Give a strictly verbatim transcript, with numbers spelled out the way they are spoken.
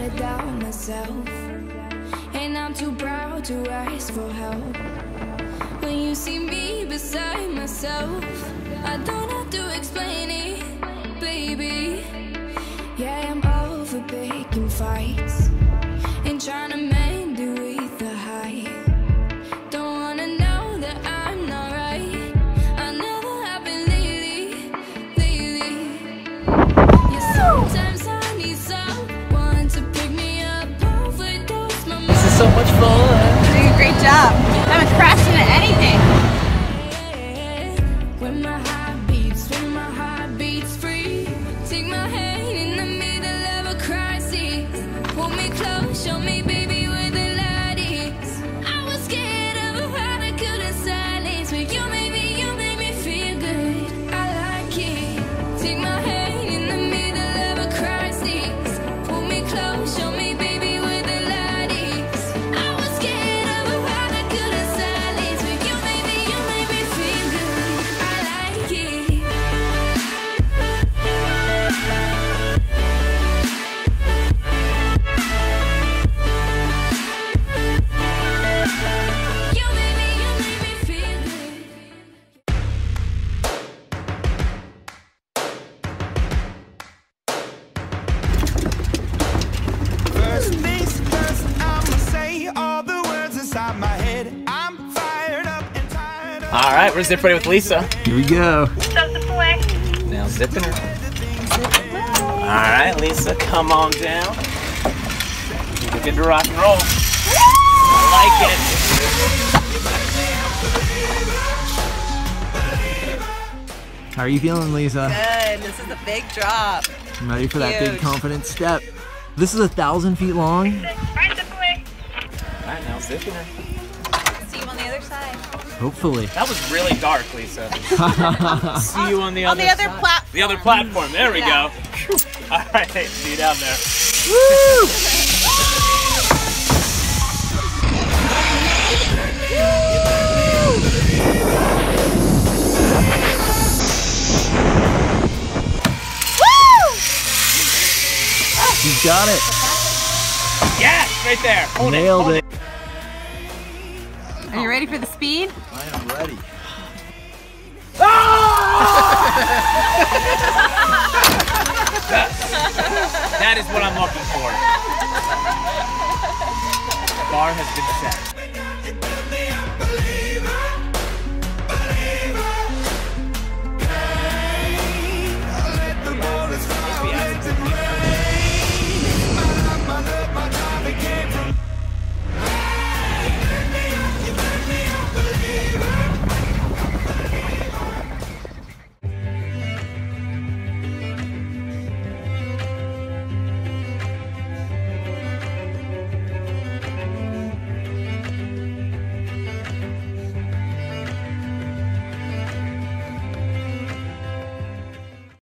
gotta doubt myself, and I'm too proud to ask for help. When you see me beside myself, I don't have to explain it, baby. Yeah, I'm over picking fights and trying to mend it with the height. Don't wanna know that I'm not right. I never have been lately, lately. Yeah, sometimes I need someone to pick me up, overdose my mind. This is so much fun. You're doing a great job. I haven't crashed into anything. When my heart beats, when my heart beats free, take my hand in the middle of a crisis. Pull me close, show me, baby, where the light is. I was scared of a heart I couldn't silence, but you made me, you made me feel good. I like it. Take my hand in the middle of a crisis. Pull me close, show me, baby, where the light is. I was scared of a heart I couldn't silence, but you made me, you made me feel good. I like it. You made me, you made me feel good. First things first, I'ma say all the words inside my head. I'm fired up and tired of. All right, we're zip ready with Lisa. Here we go. Now zipping her. All right, Lisa, come on down. You're good to rock and roll. I like it. How are you feeling, Lisa? Good. This is a big drop. I'm ready for that big Huge. confident step. This is a thousand feet long. All right, now zipping her. See you on the other side. Hopefully. That was really dark, Lisa. See you on the On other the other side. platform. The other platform. There we Yeah. go. All right, see you down there. Woo! You got it. Yes, right there. Hold Nailed hold it. Are you ready for the speed? I am ready. That is what I'm looking for. The bar has been set.